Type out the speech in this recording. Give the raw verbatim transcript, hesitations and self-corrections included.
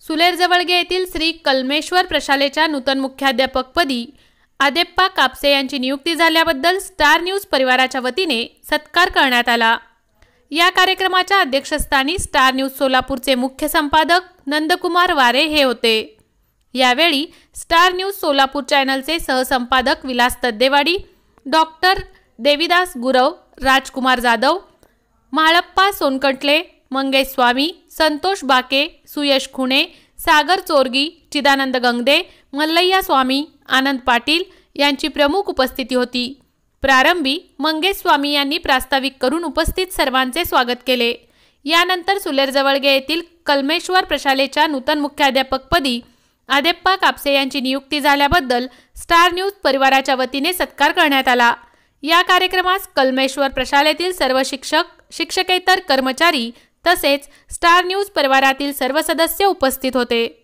सुलेर जवळगे येथील श्री कलमेश्वर प्रशालेच्या नूतन मुख्याध्यापकपदी आदेप्पा कापसे यांची नियुक्ती झाल्याबद्दल स्टार न्यूज परिवाराच्या वतीने सत्कार करण्यात आला। या कार्यक्रमाच्या अध्यक्षस्थानी स्टार न्यूज सोलापूरचे मुख्य संपादक नंदकुमार वारे हे होते। यावेळी स्टार न्यूज सोलापूर चॅनलचे सहसंपादक विलास तद्देवाडी, डॉक्टर देविदास गुरव, राजकुमार जाधव, म्हाळप्पा सोनकटले, मंगेश स्वामी, संतोष बाके, सुयश खुणे, सागर चोरगी, चिदानंद गंगदे, मल्लय्या स्वामी, आनंद पाटील यांची प्रमुख उपस्थिती होती। प्रारंभी मंगेश स्वामी यांनी प्रास्ताविक करून उपस्थित सर्वांचे स्वागत केले। यानंतर सुलेर जवळगे येथील कलमेश्वर प्रशालेच्या नूतन मुख्याध्यापकपदी आदेप्पा कापसे यांची नियुक्ती झाल्याबद्दल स्टार न्यूज परिवाराच्या वतीने सत्कार करण्यात आला। या कार्यक्रमास कलमेश्वर प्रशालेतील सर्व शिक्षक, शिक्षकेतर कर्मचारी तसेच स्टार न्यूज परिवारातील सर्व सदस्य उपस्थित होते।